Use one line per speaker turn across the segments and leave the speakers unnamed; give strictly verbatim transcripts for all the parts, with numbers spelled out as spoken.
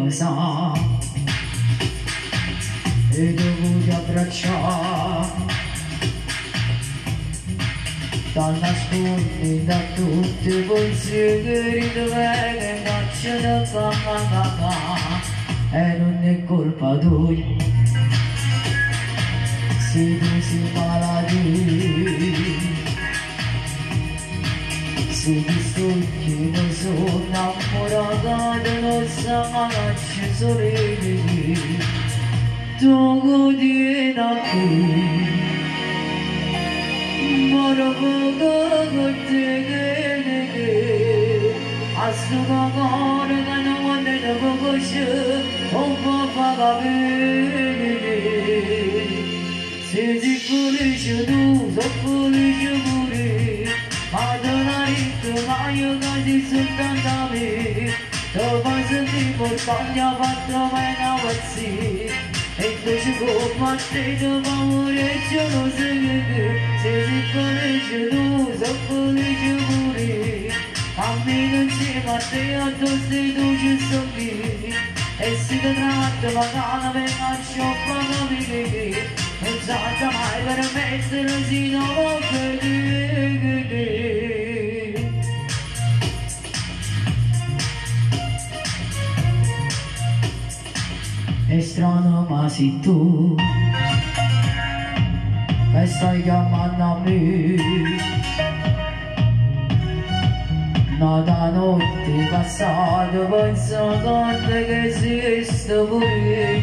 sa e dovuti abbracciare da nascondi da tutti i pensieri dove che cacciano da mamma e non è colpa tua se tu sei malati se ti stucchi non sono innamorata non sa che sorridi tu godi da qui ma dopo che ti vedi assumo cuore che non vuole dopo così un po' fa bene se ti felice tu sei felice pure ma donare ma io così soltanto a me dopo senti portaglia fatto mai una pazzi e tu ci combatte dopo amore ce lo sei se sei felice tu sei felice pure a me non si ma te a tu sei tu ci sono e si ti tratta magana per lascio fammi non sa mai permettere si non lo vedi è strano ma sei tu che stai chiamando a me nata notte passata pensando che esiste pure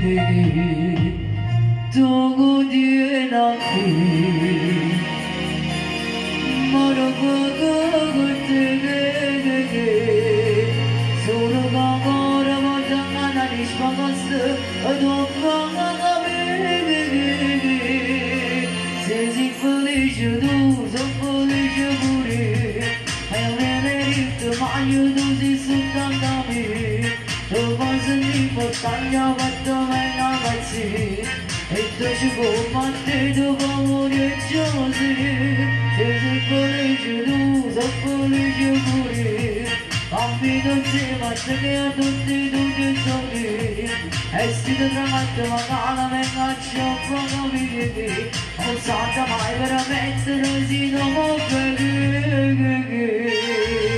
tu godi da qui ma dopo che ti vedi solo che ancora voglio di spagasse e dopo se sei felice tu sei felice pure e venerdì ma io tu sei soltanto a me dopo senti portaglia fatto me una pazzi e tu ci combatte dopo amore gelosi se sei felice tu sei felice pure a me non si ma che a tutti tu ci sono e si ti tramette magana me caccio fuoco mi vedi non sa mai veramente si non può vedere